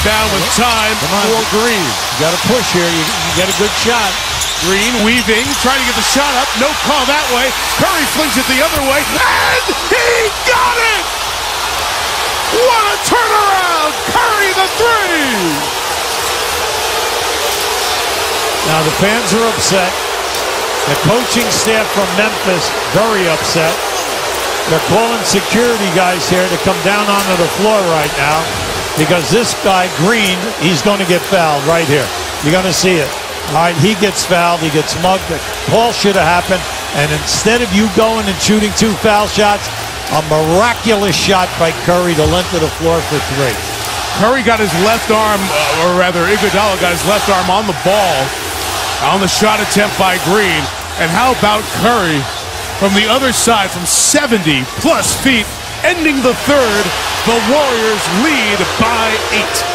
down with time for Green. You got to push here. You get a good shot. Green weaving, trying to get the shot up. No call that way. Curry flings it the other way, and he got it! What a turnaround! Curry the three! Now the fans are upset. The coaching staff from Memphis, very upset. They're calling security guys here to come down onto the floor right now because this guy, Green, he's going to get fouled right here. You're going to see it. All right, he gets fouled. He gets mugged. The call should have happened. And instead of you going and shooting 2 foul shots, a miraculous shot by Curry to length of the floor for 3. Curry got his left arm, or rather Iguodala got his left arm on the ball on the shot attempt by Green. And how about Curry from the other side from 70+ feet, ending the third. The Warriors lead by 8.